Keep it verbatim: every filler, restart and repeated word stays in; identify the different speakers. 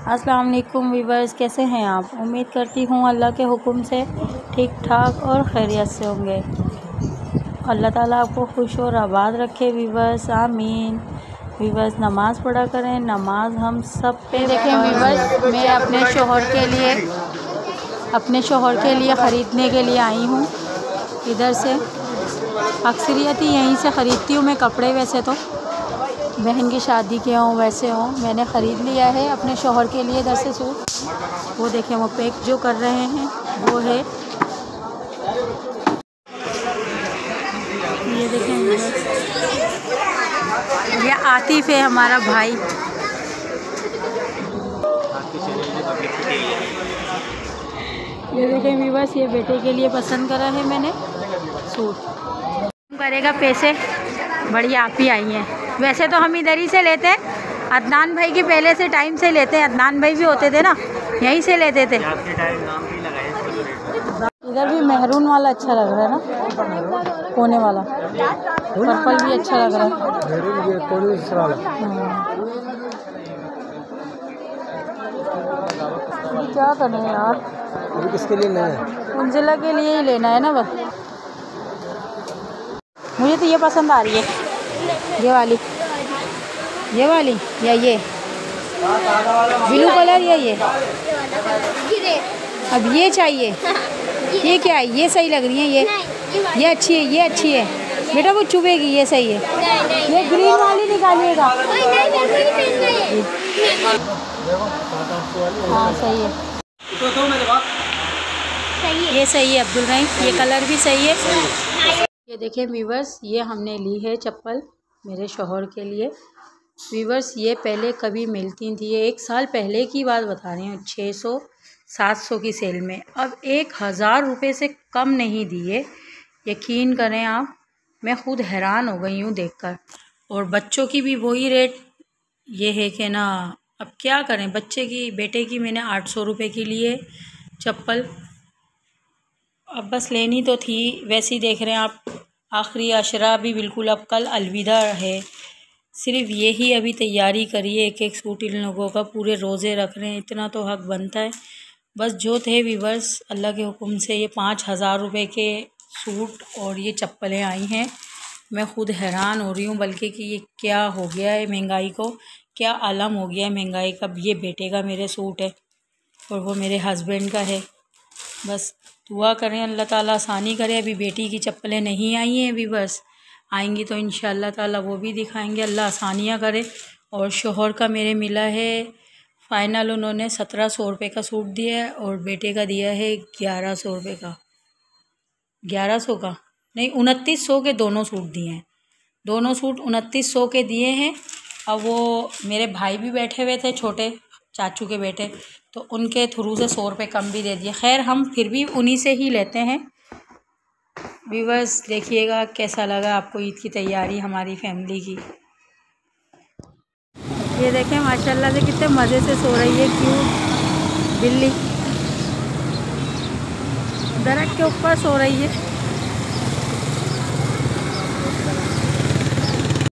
Speaker 1: अस्सलाम वालेकुम व्यूअर्स, कैसे हैं आप? उम्मीद करती हूँ अल्लाह के हुक्म से ठीक ठाक और खैरियत से होंगे। अल्लाह ताला आपको खुश और आबाद रखे व्यूअर्स, आमीन। व्यूअर्स, नमाज़ पढ़ा करें, नमाज हम सब पे। देखें व्यूअर्स, मैं अपने शोहर के लिए अपने शोहर के लिए ख़रीदने के लिए आई हूँ। इधर से अक्सरियत ही यहीं से ख़रीदती हूँ मैं कपड़े। वैसे तो बहन की शादी के हों वैसे हों, मैंने ख़रीद लिया है अपने शोहर के लिए इधर से सूट। वो देखें, वो पैक जो कर रहे हैं वो है, ये देखें ये आतिफ है हमारा भाई। ये देखें व्यूअर्स, ये बेटे के लिए पसंद करा है मैंने सूट। करेगा पैसे बड़ी आप ही आई हैं। वैसे तो हम इधर ही से लेते हैं, अदनान भाई के पहले से टाइम से लेते हैं। अदनान भाई भी होते थे ना, यहीं से लेते थे। इधर भी मेहरून वाला अच्छा लग रहा है ना, कोने वाला। पर्पल भी अच्छा लग रहा है। क्या करें यार,
Speaker 2: अभी किसके लिए लेना है?
Speaker 1: उंजिला के लिए ही लेना है ना बस। मुझे तो ये पसंद आ रही है, ये वाली ये वाली या ये ब्लू कलर या ये। अब ये चाहिए, ये क्या है? ये सही लग रही है, ये ये अच्छी है, ये अच्छी है बेटा, वो चुभेगी, ये सही है। ये ग्रीन वाली निकालिएगा। हाँ सही है, ये सही है अब्दुल रहीम, ये कलर भी सही है। ये देखें व्यूअर्स, ये हमने ली है चप्पल मेरे शौहर के लिए। व्यूअर्स, ये पहले कभी मिलती थी, ये एक साल पहले की बात बता रही हूँ, छः सौ सात सौ की सेल में। अब एक हज़ार रुपये से कम नहीं दिए, यकीन करें आप। मैं ख़ुद हैरान हो गई हूँ देखकर। और बच्चों की भी वही रेट ये है कि ना, अब क्या करें। बच्चे की, बेटे की मैंने आठ सौ रुपये की लिए चप्पल। अब बस लेनी तो थी। वैसे ही देख रहे हैं आप, आखिरी अशरा भी बिल्कुल अब कल अलविदा है। सिर्फ यही अभी तैयारी करी है, एक एक सूट इन लोगों का, पूरे रोज़े रख रहे हैं, इतना तो हक बनता है। बस जो थे व्यूअर्स, अल्लाह के हुक्म से ये पाँच हज़ार रुपये के सूट और ये चप्पलें आई हैं। मैं ख़ुद हैरान हो रही हूँ बल्कि कि ये क्या हो गया है महंगाई को, क्या आलम हो गया है महंगाई का। ये बेटे का मेरे सूट है और वो मेरे हस्बैंड का है। बस दुआ करें अल्लाह ताला आसानी करे। अभी बेटी की चप्पलें नहीं आई हैं अभी, बस आएंगी तो इंशाअल्लाह ताला वो भी दिखाएंगे, अल्लाह आसानियाँ करे। और शोहर का मेरे मिला है फ़ाइनल, उन्होंने सत्रह सौ रुपये का सूट दिया है और बेटे का दिया है ग्यारह सौ रुपये का। ग्यारह सौ का नहीं, उनतीस सौ के दोनों सूट दिए हैं। दोनों सूट उनतीस सौ के दिए हैं। अब वो मेरे भाई भी बैठे हुए थे, छोटे चाचू के बेटे, तो उनके थ्रू से सौ रुपये कम भी दे दिए। खैर हम फिर भी उन्हीं से ही लेते हैं। व्यूअर्स, देखिएगा कैसा लगा आपको ईद की तैयारी हमारी फैमिली की। ये देखें माशाल्लाह से कितने मज़े से सो रही है क्यूट बिल्ली, दरख्त के ऊपर सो रही है।